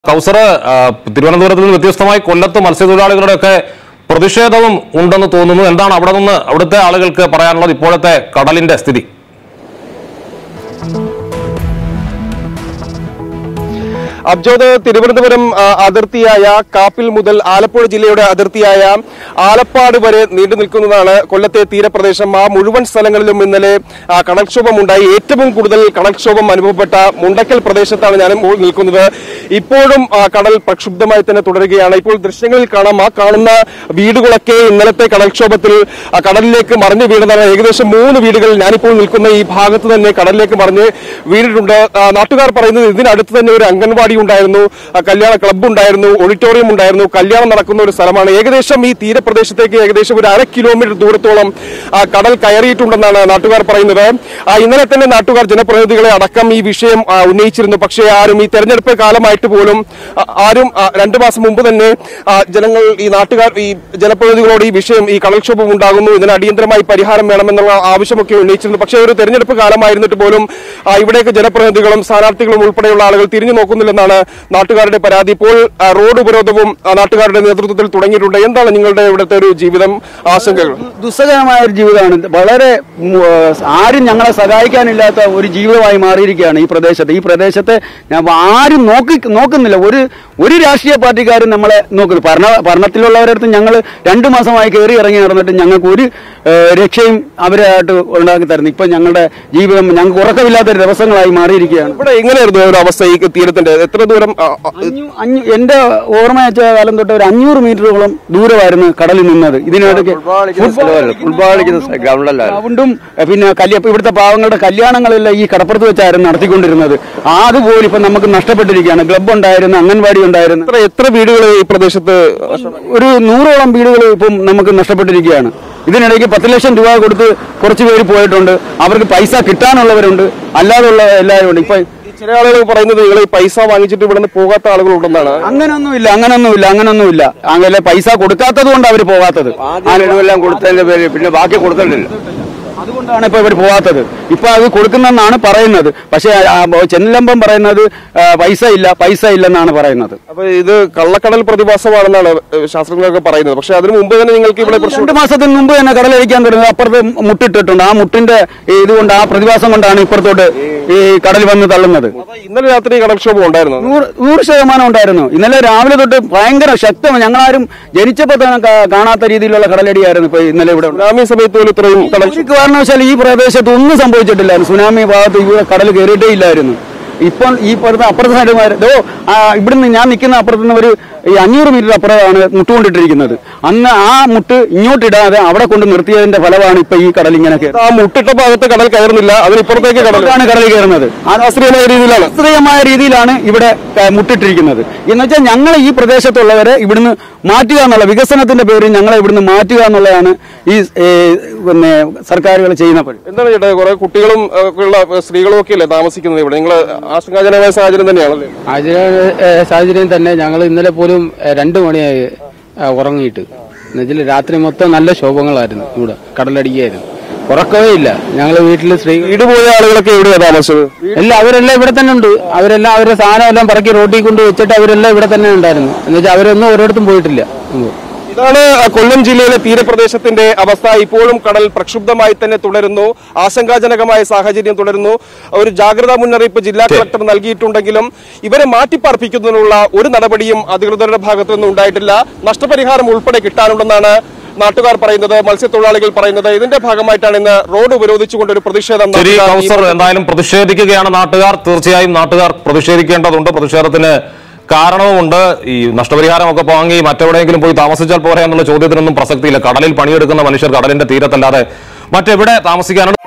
കൗസർ തിരുവനന്തപുരത്ത് നിന്ന് വ്യത്യസ്തമായി കൊല്ലത്ത് മത്സ്യത്തൊഴിലാളികളുടെയൊക്കെ പ്രതിഷേധവും ഉണ്ടെന്ന് തോന്നുന്നു. എന്താണ് അവിടുത്തെ ആളുകൾക്ക് പറയാനുള്ളത് ഇപ്പോഴത്തെ കടലിന്റെ സ്ഥിതി? അബ്ജോദ്, തിരുവനന്തപുരം അതിർത്തിയായ കാപ്പിൽ മുതൽ ആലപ്പുഴ ജില്ലയുടെ അതിർത്തിയായ ആലപ്പാട് വരെ നീണ്ടു നിൽക്കുന്നതാണ് കൊല്ലത്തെ തീരപ്രദേശം. ആ മുഴുവൻ സ്ഥലങ്ങളിലും ഇന്നലെ കടൽക്ഷോഭം ഉണ്ടായി. ഏറ്റവും കൂടുതൽ കടൽക്ഷോഭം അനുഭവപ്പെട്ട മുണ്ടക്കൽ പ്രദേശത്താണ് ഞാൻ നിൽക്കുന്നത്. ഇപ്പോഴും കടൽ പ്രക്ഷുബ്ധമായി തന്നെ തുടരുകയാണ്. ഇപ്പോൾ ദൃശ്യങ്ങളിൽ കാണാം, ആ കാണുന്ന വീടുകളൊക്കെ ഇന്നലത്തെ കടൽക്ഷോഭത്തിൽ കടലിലേക്ക് മറിഞ്ഞു വീണതാണ്. ഏകദേശം 3 വീടുകൾ ഞാനിപ്പോൾ നിൽക്കുന്ന ഈ ഭാഗത്ത് തന്നെ കടലിലേക്ക് മറിഞ്ഞ് വീണിട്ടുണ്ട്. നാട്ടുകാർ പറയുന്നത് ഇതിനടുത്ത് തന്നെ ഒരു അംഗൻവാടി ഉണ്ടായിരുന്നു, കല്യാണ ക്ലബ്ബ് ഉണ്ടായിരുന്നു, ഓഡിറ്റോറിയം ഉണ്ടായിരുന്നു, കല്യാണം നടക്കുന്ന ഒരു സ്ഥലമാണ്. ഏകദേശം ഈ തീരപ്രദേശത്തേക്ക് ഏകദേശം ഒരു 1/2 കിലോമീറ്റർ ദൂരത്തോളം കടൽ കയറിയിട്ടുണ്ടെന്നാണ് നാട്ടുകാർ പറയുന്നത്. ഇന്നലെ തന്നെ നാട്ടുകാർ ജനപ്രതിനിധികളെ അടക്കം ഈ വിഷയം ഉന്നയിച്ചിരുന്നു. പക്ഷേ ആരും ഈ തെരഞ്ഞെടുപ്പ് കാലമായിട്ട് പോലും ആരും 2 മാസം മുമ്പ് തന്നെ ജനങ്ങൾ ഈ ജനപ്രതിനിധികളോട് ഈ വിഷയം, ഈ കടൽക്ഷോഭം ഉണ്ടാകുന്നു, ഇതിന് അടിയന്തരമായി പരിഹാരം വേണമെന്നുള്ള ആവശ്യമൊക്കെ ഉന്നയിച്ചിരുന്നു. പക്ഷേ ഒരു തെരഞ്ഞെടുപ്പ് കാലമായിരുന്നിട്ട് പോലും ഇവിടേക്ക് ജനപ്രതിനിധികളും സ്ഥാനാർത്ഥികളും ഉൾപ്പെടെയുള്ള ആളുകൾ തിരിഞ്ഞു നോക്കുന്നില്ലെന്നാണ് നാട്ടുകാരുടെ പരാതി. ഇപ്പോൾ റോഡ് ഉപരോധവും നാട്ടുകാരുടെ നേതൃത്വത്തിൽ തുടങ്ങിയിട്ടുണ്ട്. എന്താണ് നിങ്ങളുടെ ഇവിടുത്തെ ഒരു ജീവിതം, ആശങ്കകൾ? ദുസ്സഹമായ ഒരു ജീവിതമാണ്. വളരെ ആരും ഞങ്ങളെ സഹായിക്കാനില്ലാത്ത ഒരു ജീവിതമായി മാറിയിരിക്കുകയാണ് ഈ പ്രദേശത്തെ ആരും നോക്കുന്നില്ല. ഒരു രാഷ്ട്രീയ പാർട്ടിക്കാരും നമ്മളെ നോക്കുന്നു. ഭരണത്തിലുള്ളവരടുത്ത് ഞങ്ങൾ 2 മാസമായി കയറി ഇറങ്ങി നടന്നിട്ട് ഞങ്ങൾക്ക് ഒരു രക്ഷയും അവരായിട്ട് ഉണ്ടാക്കി തരുന്നു. ഇപ്പൊ ഞങ്ങളുടെ ജീവിതം ഞങ്ങൾക്ക് ഉറക്കമില്ലാത്ത ദിവസങ്ങളായി മാറിയിരിക്കുകയാണ്. ഇവിടെ എങ്ങനെയായിരുന്നു ഒരു അവസ്ഥ? ഈ തീരത്തിന്റെ എത്ര ദൂരം? എന്റെ ഓർമ്മ വെച്ച കാലം തൊട്ട് ഒരു 500 മീറ്ററോളം ദൂരമായിരുന്നു കടലിൽ നിന്നത്. ഇതിനിടയ്ക്ക് ഗ്രൗണ്ടും പിന്നെ ഇവിടുത്തെ പാവങ്ങളുടെ കല്യാണങ്ങളെല്ലാം ഈ കടപ്പുറത്ത് വെച്ചായിരുന്നു നടത്തിക്കൊണ്ടിരുന്നത്. അതുപോലെ ഇപ്പൊ നമുക്ക് നഷ്ടപ്പെട്ടിരിക്കുകയാണ്. ക്ലബ്ബ് ഉണ്ടായിരുന്നു, അംഗൻവാടി ഉണ്ടായിരുന്നു. എത്ര വീടുകൾ ഈ പ്രദേശത്ത്? ഒരു 100ഓളം വീടുകൾ ഇപ്പം നമുക്ക് നഷ്ടപ്പെട്ടിരിക്കുകയാണ്. ഇതിനിടയ്ക്ക് 10 ലക്ഷം രൂപ കൊടുത്ത് കുറച്ച് പേര് പോയിട്ടുണ്ട്. അവർക്ക് പൈസ കിട്ടാനുള്ളവരുണ്ട്, അല്ലാതുള്ള എല്ലാവരും ഉണ്ട്. ഇപ്പൊ ചില ആളുകൾ പറയുന്നത് നിങ്ങൾ ഈ പൈസ വാങ്ങിച്ചിട്ട് ഇവിടെ നിന്ന് പോകാത്ത ആളുകളുണ്ടെന്നാണ്. അങ്ങനൊന്നുമില്ല. അങ്ങനെ പൈസ കൊടുക്കാത്തത് കൊണ്ട് അവർ പോകാത്തത്. എല്ലാം കൊടുത്തതിന്റെ പേര് പിന്നെ ബാക്കി കൊടുത്തിട്ടില്ല. അതുകൊണ്ടാണ് ഇപ്പൊ ഇവർ പോകാത്തത്. ഇപ്പൊ അത് കൊടുക്കുന്നെന്നാണ് പറയുന്നത്. പക്ഷെ ചെന്നലമ്പം പറയുന്നത് പൈസ ഇല്ലെന്നാണ് പറയുന്നത്. അപ്പൊ ഇത് കള്ളക്കടൽ പ്രതിഭാസമാണെന്നാണ് ശാസ്ത്രജ്ഞരൊക്കെ പറയുന്നത്. പക്ഷെ അതിന് മുമ്പ് തന്നെ നിങ്ങൾക്ക് ഇവിടെ 2 മാസത്തിന് മുമ്പ് തന്നെ കടലടിക്കാൻ തുടങ്ങുന്നത്. അപ്പുറത്ത് മുട്ടിട്ടിട്ടുണ്ട്. ആ മുട്ടിന്റെ ഇതുകൊണ്ട്, ആ പ്രതിഭാസം കൊണ്ടാണ് ഇപ്പുറത്തോട്ട് ഈ കടൽ വന്ന് തള്ളുന്നത്. ഇന്നലെ രാത്രി കടൽക്ഷോഭം ഉണ്ടായിരുന്നു? 100% ഉണ്ടായിരുന്നു. ഇന്നലെ രാവിലെ തൊട്ട് ഭയങ്കര ശക്തമാണ്. ഞങ്ങളാരും ജനിച്ചപ്പോ തന്നെ കാണാത്ത രീതിയിലുള്ള കടലടിയായിരുന്നു ഇപ്പൊ ഇന്നലെ ഇവിടെ. സുനാമി സമയത്ത് പോലും ഇത്രയും കാരണവശാൽ ഈ പ്രദേശത്ത് ഒന്നും സംഭവിച്ചിട്ടില്ലായിരുന്നു. സുനാമി ഭാഗത്ത് ഇവിടെ കടൽ കയറിയിട്ടേ ഇല്ലായിരുന്നു. ഇപ്പോൾ ഈ അപ്പുറത്തെ സൈഡുമാരോ ഇവിടുന്ന് ഞാൻ നിൽക്കുന്ന അപ്പുറത്തുനിന്ന് ഒരു 500 മീറ്റർ അപ്പുറമാണ് മുട്ടുകൊണ്ടിട്ടിരിക്കുന്നത്. അന്ന് ആ മുട്ട് ഇങ്ങോട്ടിടാതെ അവിടെ കൊണ്ട് നിർത്തിയതിന്റെ ഫലമാണ് ഇപ്പൊ ഈ കടൽ ഇങ്ങനെ. ആ മുട്ടിട്ട ഭാഗത്ത് കടൽ കയറുന്നില്ല, അതിനിപ്പുറത്തേക്ക് കടലാണ് കയറുന്നത്. ശാസ്ത്രീയമായ രീതിയിലാണ് ഇവിടെ മുട്ടിട്ടിരിക്കുന്നത്. എന്നുവെച്ചാൽ ഞങ്ങൾ ഈ പ്രദേശത്തുള്ളവരെ ഇവിടുന്ന് മാറ്റുക എന്നുള്ള, വികസനത്തിന്റെ പേരിൽ ഞങ്ങളെ ഇവിടുന്ന് മാറ്റുക എന്നുള്ളതാണ് ഈ പിന്നെ സർക്കാരുകൾ ചെയ്യുന്ന. എന്താണ് ചേട്ടാ, കുറെ കുട്ടികളും സ്ത്രീകളും ഒക്കെ അല്ലേ താമസിക്കുന്നത് ഇവിടെ? നിങ്ങൾ ആശങ്കാജനകമായ സാഹചര്യം തന്നെയാണല്ലേ? സാഹചര്യം തന്നെ. ഞങ്ങൾ ഇന്നലെ പോലും 2 മണിയായി ഉറങ്ങിയിട്ട്. എന്നുവെച്ചാൽ രാത്രി മൊത്തം നല്ല ശോഭങ്ങളായിരുന്നു. ഇവിടെ കടലടിക്കായിരുന്നു, ഉറക്കവേ ഇല്ല. ഞങ്ങള് വീട്ടില് വീട് പോയ ആളുകളൊക്കെ എവിടെയാണ് താമസിച്ചത്? അവരെല്ലാം ഇവിടെ തന്നെ ഉണ്ട്. അവരെല്ലാം അവരുടെ സാധനം എല്ലാം പറക്കി റോട്ടിൽ കൊണ്ട് വെച്ചിട്ട് അവരെല്ലാം ഇവിടെ തന്നെ ഉണ്ടായിരുന്നു. എന്നുവെച്ചാൽ അവരൊന്നും ഒരിടത്തും പോയിട്ടില്ല. ഇതാണ് കൊല്ലം ജില്ലയിലെ തീരപ്രദേശത്തിന്റെ അവസ്ഥ. ഇപ്പോഴും കടൽ പ്രക്ഷുബ്ധമായി തന്നെ തുടരുന്നു. ആശങ്കാജനകമായ സാഹചര്യം തുടരുന്നു. ഒരു ജാഗ്രതാ മുന്നറിയിപ്പ് ജില്ലാ കളക്ടർ നൽകിയിട്ടുണ്ടെങ്കിലും ഇവരെ മാറ്റിപ്പാർപ്പിക്കുന്നതിനുള്ള ഒരു നടപടിയും അധികൃതരുടെ ഭാഗത്തു നിന്നും ഉണ്ടായിട്ടില്ല. നഷ്ടപരിഹാരം ഉൾപ്പെടെ കിട്ടാനുണ്ടെന്നാണ് നാട്ടുകാർ പറയുന്നത്, മത്സ്യത്തൊഴിലാളികൾ പറയുന്നത്. ഇതിന്റെ ഭാഗമായിട്ടാണ് ഇന്ന് റോഡ് ഉപരോധിച്ചുകൊണ്ട് ഒരു പ്രതിഷേധം. എന്തായാലും പ്രതിഷേധിക്കുകയാണ് നാട്ടുകാർ. തീർച്ചയായും നാട്ടുകാർ പ്രതിഷേധിക്കേണ്ടതുണ്ട്. പ്രതിഷേധത്തിന് കാരണവുമുണ്ട്. ഈ നഷ്ടപരിഹാരമൊക്കെ വാങ്ങി മറ്റെവിടെയെങ്കിലും പോയി താമസിച്ചാൽ പോരാ എന്നുള്ള ചോദ്യത്തിനൊന്നും പ്രസക്തിയില്ല. കടലിൽ പണിയെടുക്കുന്ന മനുഷ്യർ കടലിന്റെ തീരത്തല്ലാതെ മറ്റെവിടെ താമസിക്കാനാണ്?